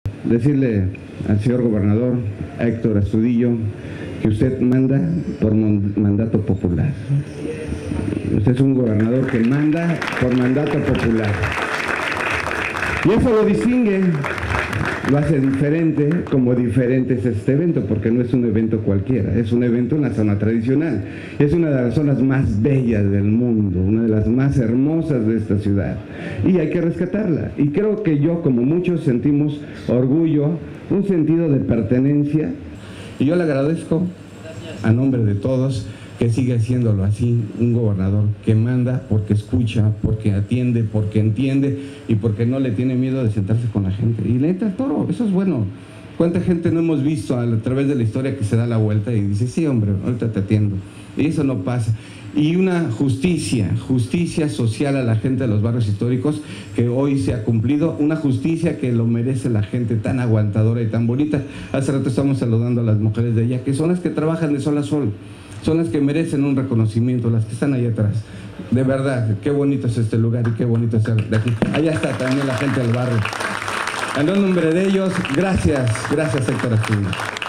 decirle al señor gobernador Héctor Astudillo que usted manda por mandato popular. Usted es un gobernador que manda por mandato popular. Y eso lo distingue, lo hace diferente, como diferente es este evento, porque no es un evento cualquiera, es un evento en la zona tradicional. Es una de las zonas más bellas del mundo, una de las más hermosas de esta ciudad. Y hay que rescatarla. Y creo que yo, como muchos, sentimos orgullo, un sentido de pertenencia. Y yo le agradezco, a nombre de todos, que siga haciéndolo así, un gobernador que manda porque escucha, porque atiende, porque entiende y porque no le tiene miedo de sentarse con la gente. Y le entra el toro, eso es bueno. ¿Cuánta gente no hemos visto a través de la historia que se da la vuelta y dice, sí hombre, ahorita te atiendo? Y eso no pasa. Y una justicia social a la gente de los barrios históricos que hoy se ha cumplido, una justicia que lo merece la gente tan aguantadora y tan bonita. Hace rato estamos saludando a las mujeres de allá, que son las que trabajan de sol a sol. Son las que merecen un reconocimiento, las que están ahí atrás. De verdad, qué bonito es este lugar y qué bonito es de aquí. Allá está también la gente del barrio. En nombre de ellos, gracias Héctor Astudillo.